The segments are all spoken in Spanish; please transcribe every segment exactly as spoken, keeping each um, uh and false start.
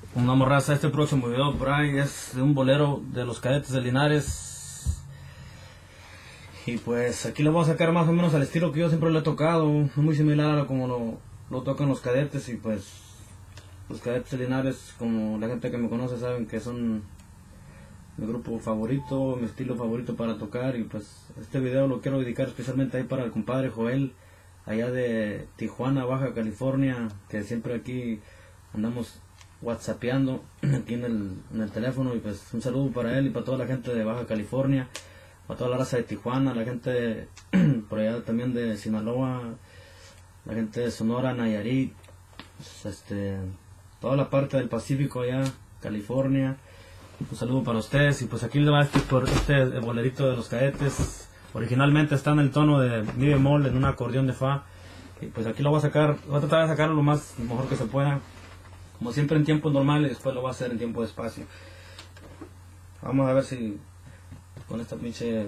Una raza, este próximo video por ahí es de un bolero de los Cadetes de Linares. Y pues aquí lo voy a sacar más o menos al estilo que yo siempre le he tocado, muy similar a como lo, lo tocan los Cadetes. Y pues los Cadetes de Linares, como la gente que me conoce saben que son mi grupo favorito, mi estilo favorito para tocar. Y pues este video lo quiero dedicar especialmente ahí para el compadre Joel, allá de Tijuana, Baja California, que siempre aquí andamos whatsappeando aquí en el, en el teléfono. Y pues un saludo para él y para toda la gente de Baja California, para toda la raza de Tijuana, la gente de, por allá también de Sinaloa, la gente de Sonora, Nayarit, pues, este, toda la parte del Pacífico allá, California. Un saludo para ustedes. Y pues aquí le va este, por este bolerito de los Cadetes. Originalmente está en el tono de mi bemol en un acordeón de fa. Y pues aquí lo voy a sacar, voy a tratar de sacarlo lo más lo mejor que se pueda, como siempre en tiempo normal, y después lo voy a hacer en tiempo de espacio. Vamos a ver si con esta pinche...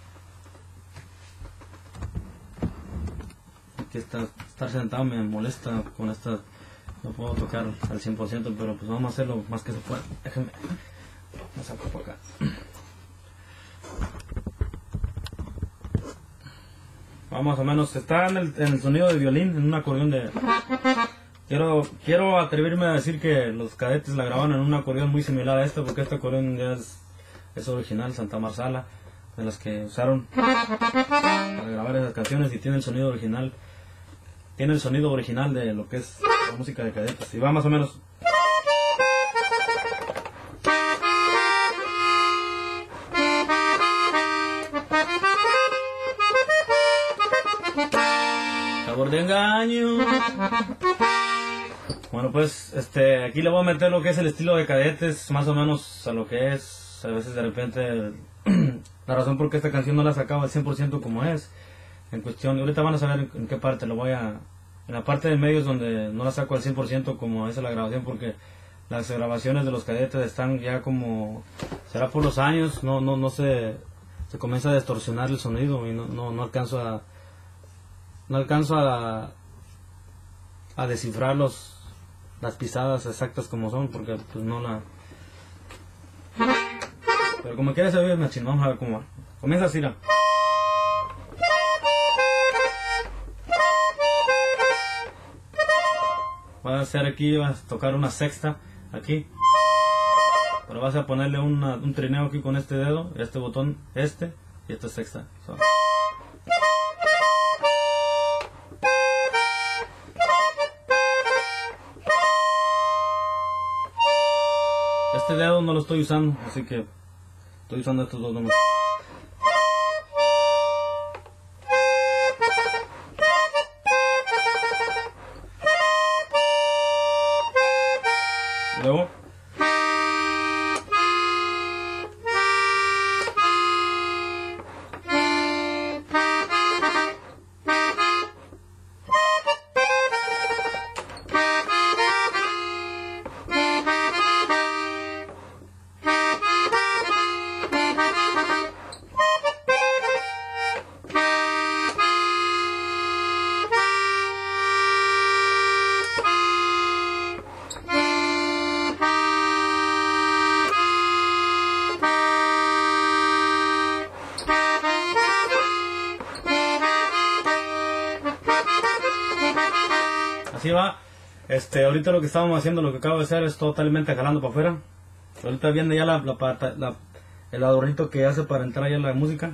Aquí está, estar sentado me molesta con esta, no puedo tocar al cien por ciento, pero pues vamos a hacerlo lo más que se pueda. Déjenme, me saco por acá. Vamos, más o menos, está en el, en el sonido de violín, en un acordeón de... Quiero, quiero atreverme a decir que los Cadetes la grabaron en un acordeón muy similar a este, porque este acordeón ya es, es original, Santa Marsala, de las que usaron para grabar esas canciones, y tiene el sonido original, tiene el sonido original de lo que es la música de Cadetes. Y va más o menos... Sabor de engaño. Bueno, pues este aquí le voy a meter lo que es el estilo de Cadetes, más o menos a lo que es. A veces de repente la razón por qué esta canción no la sacaba al cien por ciento como es, en cuestión, y ahorita van a saber en, en qué parte lo voy a... En la parte del medio es donde no la saco al cien por ciento como es la grabación, porque las grabaciones de los Cadetes están ya como... Será por los años, no no no se, se comienza a distorsionar el sonido y no, no, no alcanzo a... No alcanzo a, a descifrar los, las pisadas exactas como son, porque pues no la... Pero como quiera se oye machín, vamos a ver cómo va. Comienza así, la... Vas a hacer aquí, vas a tocar una sexta aquí, pero vas a ponerle una, un trineo aquí con este dedo, este botón, este y esta sexta. So. Este dedo no lo estoy usando, así que estoy usando estos dos nomás. Luego así va. Este, ahorita lo que estábamos haciendo, lo que acabo de hacer es totalmente jalando para afuera. Ahorita viene ya la, la, la, el adornito que hace para entrar ya la música.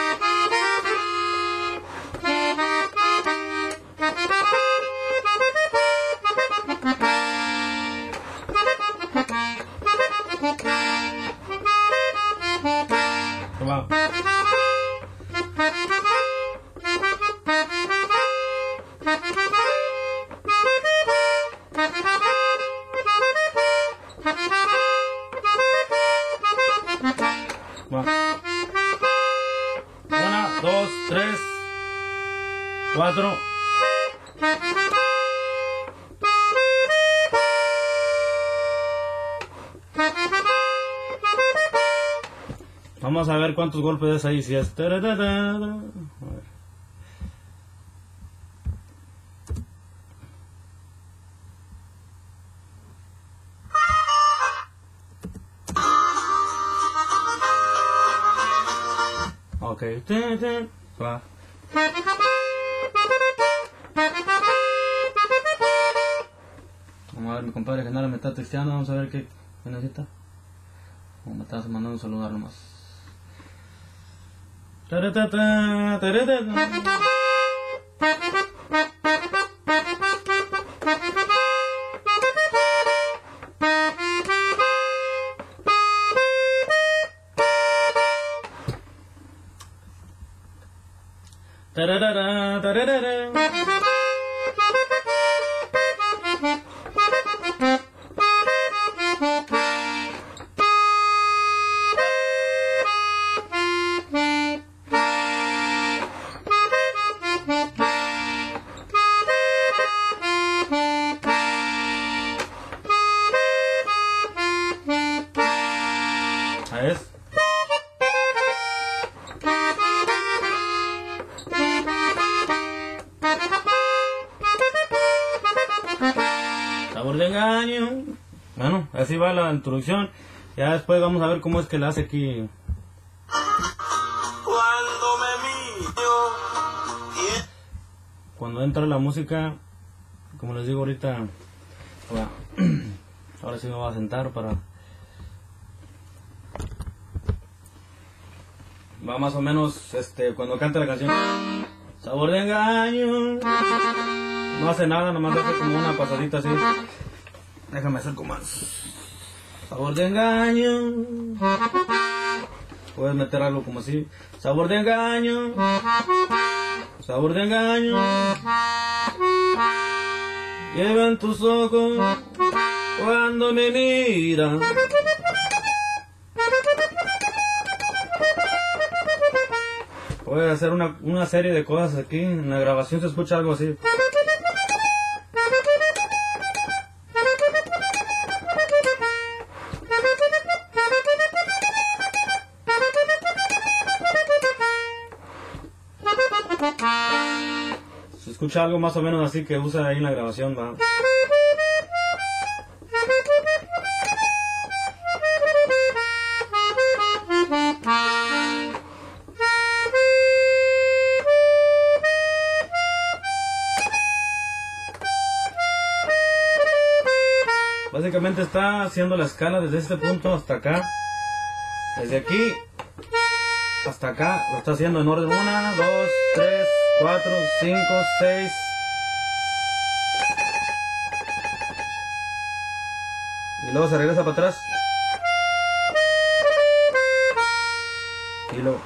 Va. Va. Una, dos, tres, cuatro. Vamos a ver cuántos golpes es ahí, si es... A ver. Ok. Va. Vamos a ver, mi compadre Genaro me está texteando, vamos a ver qué, qué necesita. O me estás mandando un saludar nomás. Tararara, tararara. Ahí es. Sabor de engaño. Bueno, así va la introducción. Ya después vamos a ver cómo es que la hace aquí. Cuando me miro, Cuando entra la música, como les digo ahorita, bueno, ahora sí me voy a sentar para... Va más o menos este cuando canta la canción. Sabor de engaño. No hace nada, nomás hace como una pasadita así. Déjame hacer como más. Sabor de engaño. Puedes meter algo como así. Sabor de engaño. Sabor de engaño. Llevan tus ojos cuando me miran. Puedes hacer una, una serie de cosas aquí. En la grabación se escucha algo así. Se escucha algo más o menos así que usa ahí en la grabación, va. Básicamente está haciendo la escala desde este punto hasta acá. Desde aquí hasta acá lo está haciendo en orden uno, dos, tres, cuatro, cinco, seis. Y luego se regresa para atrás. Y luego...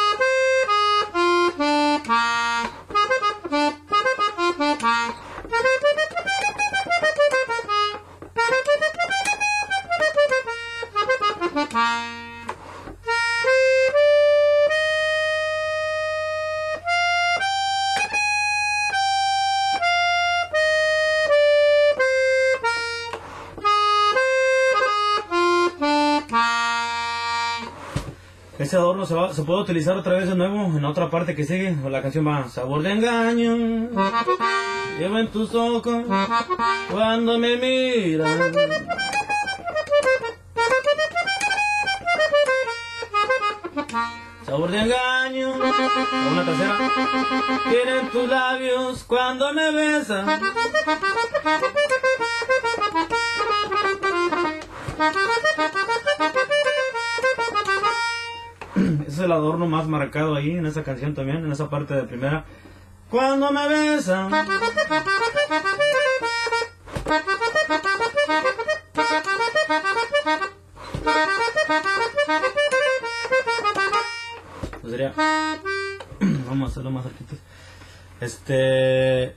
Ese adorno se, va, se puede utilizar otra vez de nuevo en otra parte que sigue. La canción va: sabor de engaño, lleva en tus ojos cuando me miran. Sabor de engaño. O una tercera. Tienen tus labios cuando me besan. Ese es el adorno más marcado ahí en esa canción también, en esa parte de primera. Cuando me besan. Pues sería... Vamos a hacerlo más cerquita. Este...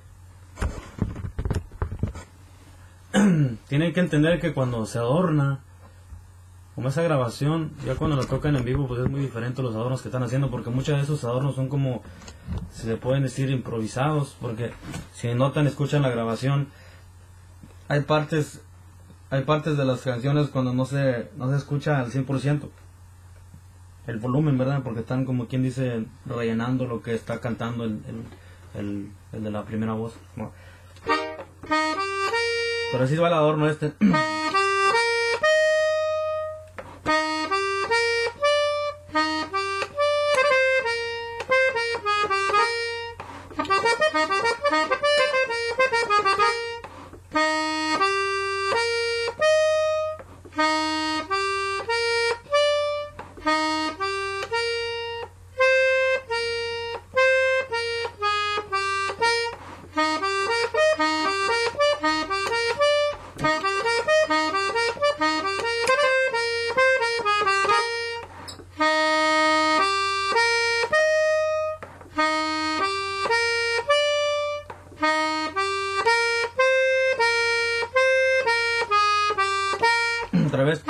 Tienen que entender que cuando se adorna, como esa grabación, ya cuando la tocan en vivo, pues es muy diferente los adornos que están haciendo, porque muchos de esos adornos son como, se pueden decir, improvisados, porque si notan, escuchan la grabación, hay partes, hay partes de las canciones cuando no se, no se escucha al cien por ciento el volumen, ¿verdad? Porque están, como quien dice, rellenando lo que está cantando el, el, el, el de la primera voz. Pero así va el adorno este. Otra vez.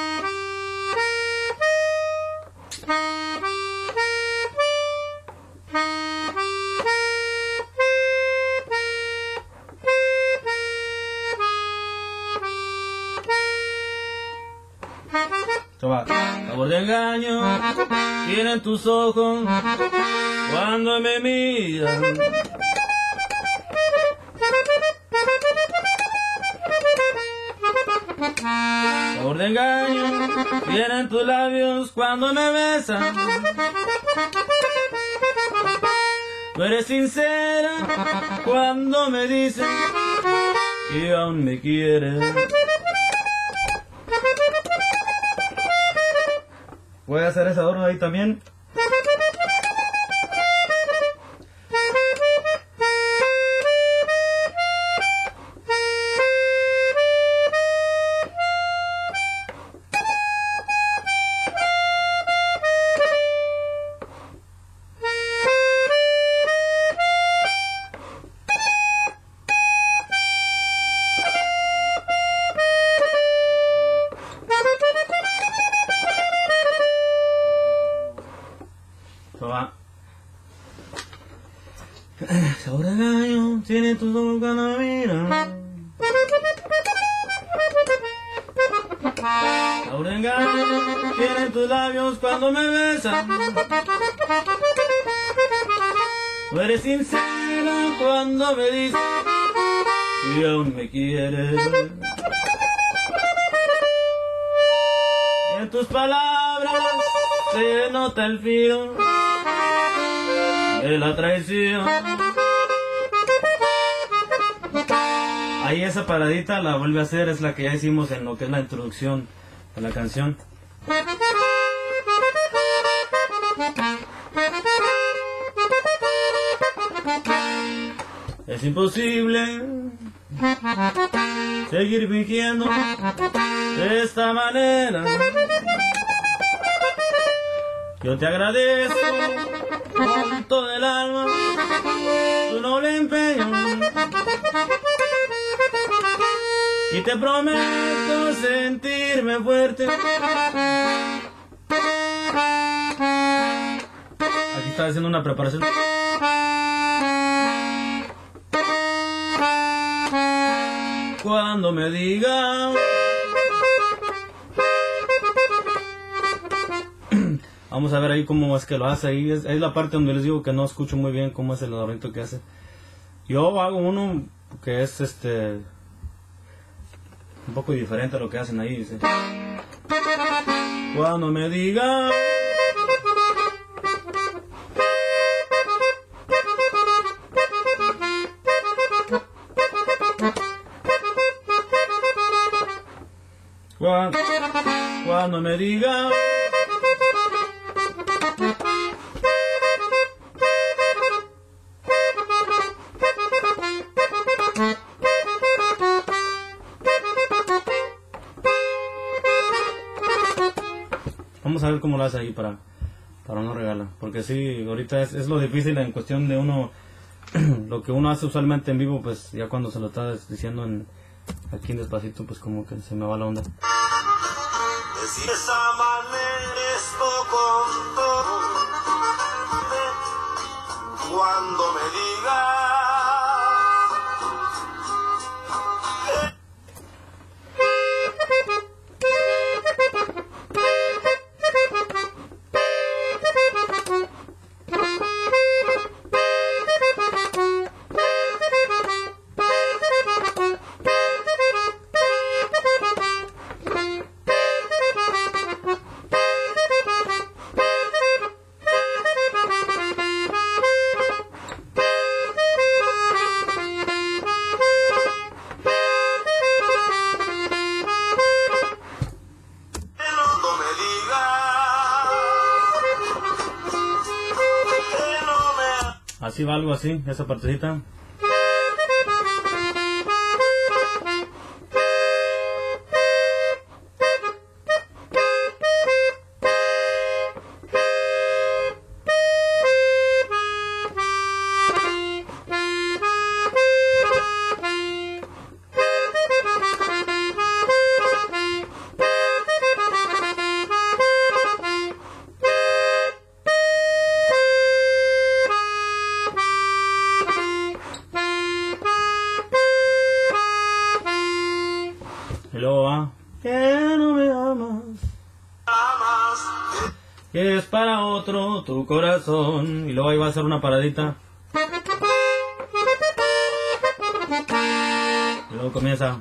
Sabor de engaño tienen tus ojos cuando me miran. Sabor de engaño tienen tus labios cuando me besan. No eres sincera cuando me dices que aún me quieres. Voy a hacer ese adorno ahí también. Sabor de engaño tiene tu ojos cuando me miran. Sabor de engaño tiene tus labios cuando me besan. No eres sincera cuando me dices que aún me quieres. Y en tus palabras se nota el filo de la traición. Ahí esa paradita la vuelve a hacer, es la que ya hicimos en lo que es la introducción de la canción. Es imposible seguir fingiendo de esta manera. Yo te agradezco con todo el alma tu noble empeño y te prometo sentirme fuerte. Aquí está haciendo una preparación. Cuando me diga vamos a ver ahí cómo es que lo hace. Ahí es, es la parte donde les digo que no escucho muy bien cómo es el adornito que hace. Yo hago uno que es este un poco diferente a lo que hacen ahí. Dice. Cuando me diga cuando, cuando me diga vamos a ver cómo lo hace ahí para, para no regalar. Porque sí, ahorita es, es lo difícil en cuestión de uno, lo que uno hace usualmente en vivo, pues ya cuando se lo está diciendo en, aquí en despacito, pues como que se me va la onda. Decir esa manera es poco cuando me digas. Así va algo así, esa partecita. no me amas. amas. Que es para otro tu corazón. Y luego ahí va a hacer una paradita. Y luego comienza.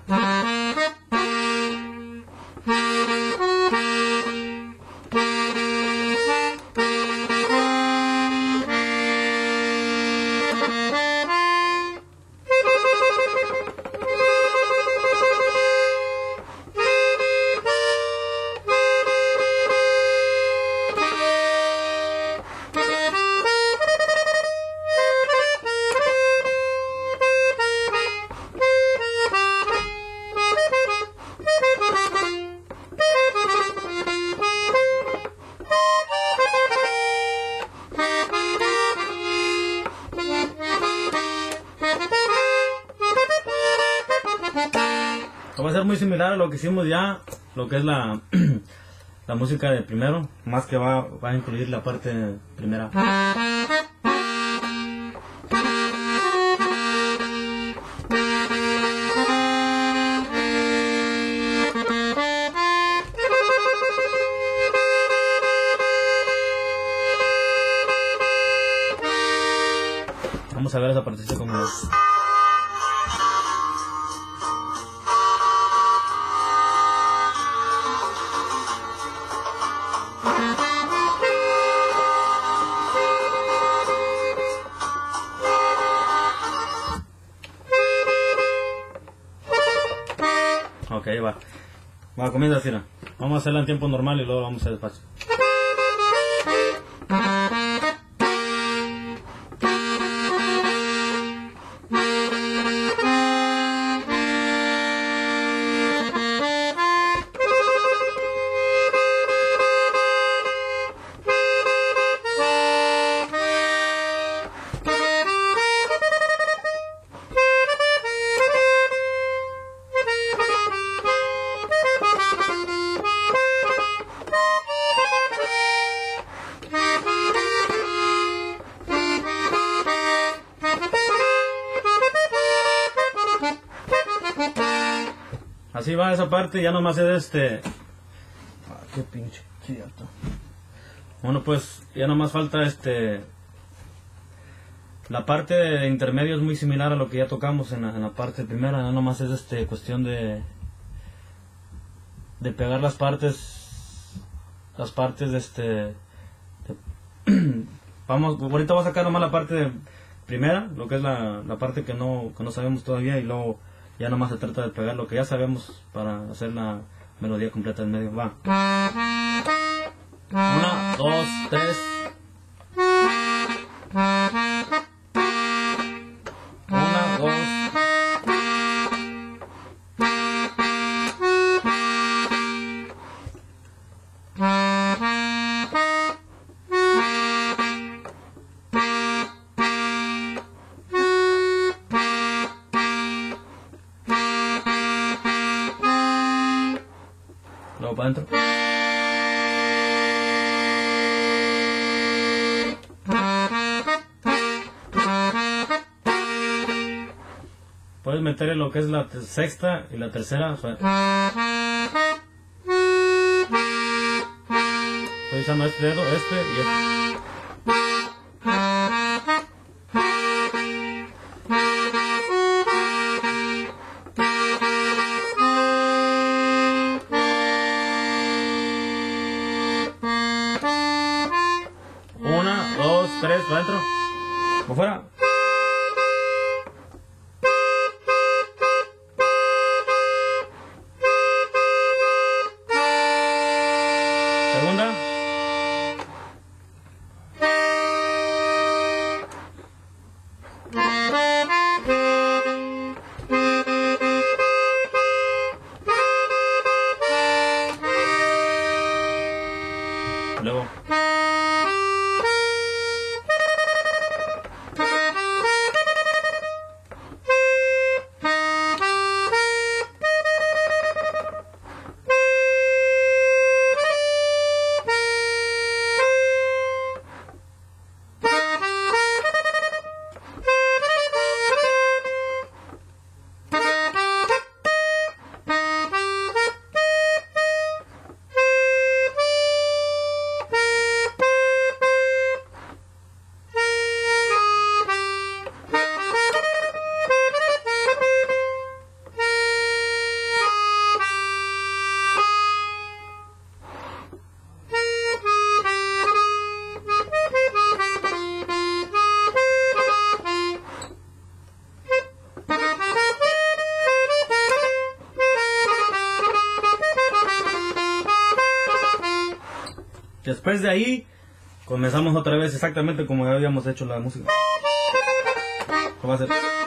Va a ser muy similar a lo que hicimos ya, lo que es la, la música de primero, más que va, va a incluir la parte primera. Vamos a ver esa partecita como es. Ok, va. Va, comienza así, ¿no? Vamos a hacerla en tiempo normal y luego vamos a hacer despacio. Así va esa parte, ya nomás es este... Ah, qué pinche cierto. Bueno, pues ya nomás falta este... La parte de intermedio es muy similar a lo que ya tocamos en la, en la parte primera, ya nomás es este cuestión de... De pegar las partes... Las partes de este... De, vamos, ahorita voy a sacar nomás la parte de primera, lo que es la, la parte que no, que no sabemos todavía, y luego... Ya nomás se trata de pegar lo que ya sabemos para hacer la melodía completa en medio. Va. Una, dos, tres. Una, dos. Luego para adentro. Puedes meterle lo que es la sexta y la tercera. O sea, estoy usando este dedo, este y este. Una, dos, tres, para adentro. Por fuera. Segunda. Luego. Después de ahí, comenzamos otra vez exactamente como ya habíamos hecho la música. ¿Cómo va a ser?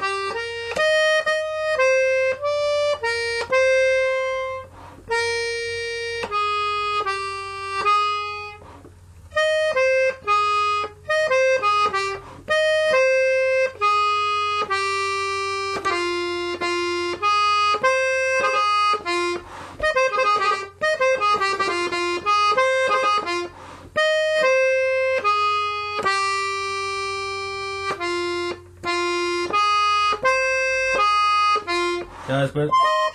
Ya después.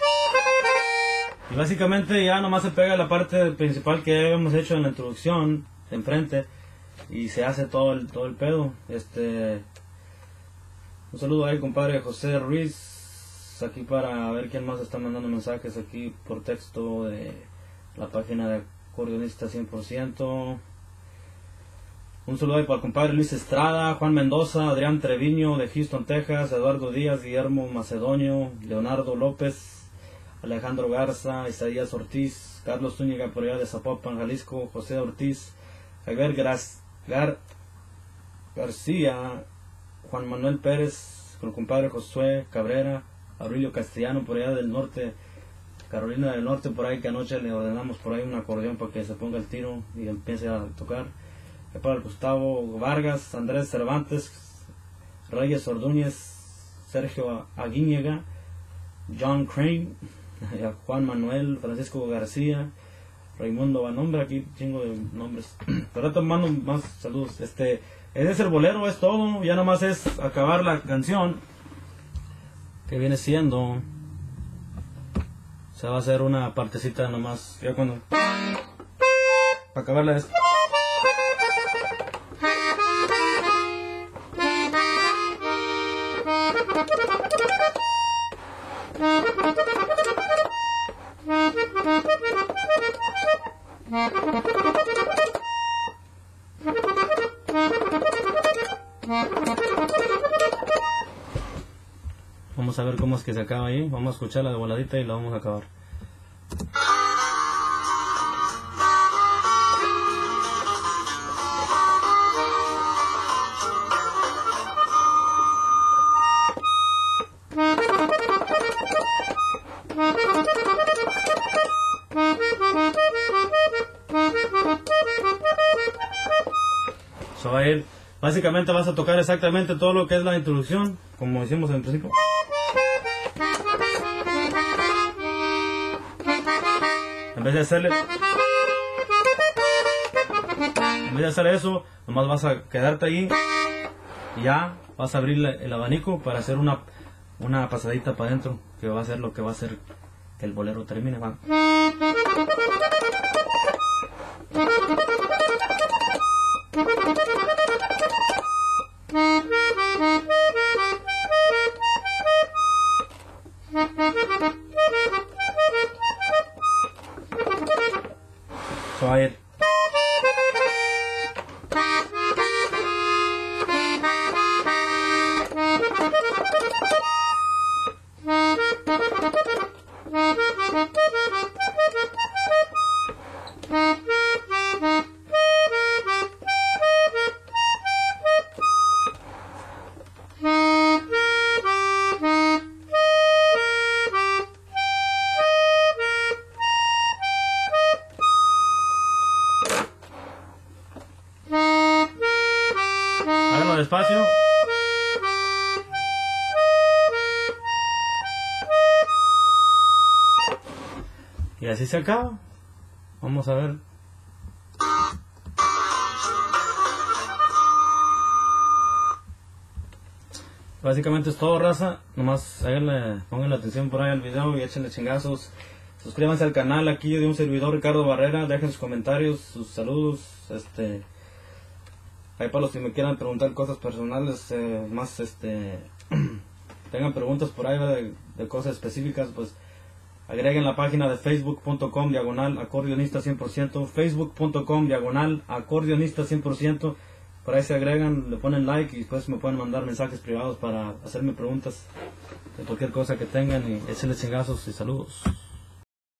Y básicamente ya nomás se pega la parte principal que habíamos hecho en la introducción, de enfrente, y se hace todo el, todo el pedo. Este, un saludo ahí, compadre José Ruiz, aquí para ver quién más está mandando mensajes aquí por texto de la página de Acordeonista cien por ciento. Un saludo ahí para el compadre Luis Estrada, Juan Mendoza, Adrián Treviño de Houston, Texas, Eduardo Díaz, Guillermo Macedonio, Leonardo López, Alejandro Garza, Isaías Ortiz, Carlos Zúñiga por allá de Zapopan, Jalisco, José Ortiz, Javier Gras, Gar, García, Juan Manuel Pérez, con el compadre Josué Cabrera, Aurelio Castellano por allá del norte, Carolina del Norte por ahí, que anoche le ordenamos por ahí un acordeón para que se ponga el tiro y empiece a tocar. Para Gustavo Vargas, Andrés Cervantes, Reyes Ordúñez, Sergio Aguíñega, John Crane, Juan Manuel, Francisco García, Raimundo Banombre, aquí chingo de nombres. Pero tomando más saludos. Este, ese es el bolero, es todo. Ya nomás es acabar la canción, que viene siendo, o sea, va a ser una partecita nomás. Ya cuando, para acabarla es. Vamos a ver cómo es que se acaba ahí. Vamos a escucharla de voladita y la vamos a acabar. So, va a ir, básicamente vas a tocar exactamente todo lo que es la introducción, como hicimos en el principio. En vez de hacerle, en vez de hacer eso, nomás vas a quedarte ahí y ya vas a abrir el abanico para hacer una, una pasadita para adentro, que va a ser lo que va a hacer que el bolero termine. Va. So, va a ir. Háganlo despacio. Y así se acaba. Vamos a ver. Básicamente es todo, raza. Nomás háganle, pónganle atención por ahí al video y échenle chingazos. Suscríbanse al canal aquí de un servidor, Ricardo Barrera. Dejen sus comentarios, sus saludos. Este, ahí para los que me quieran preguntar cosas personales, eh, más este, tengan preguntas por ahí de, de cosas específicas, pues agreguen la página de facebook punto com diagonal acordeonista cien por ciento, facebook punto com diagonal acordeonista cien por ciento. Por ahí se agregan, le ponen like y después me pueden mandar mensajes privados para hacerme preguntas de cualquier cosa que tengan, y échenle chingazos y saludos.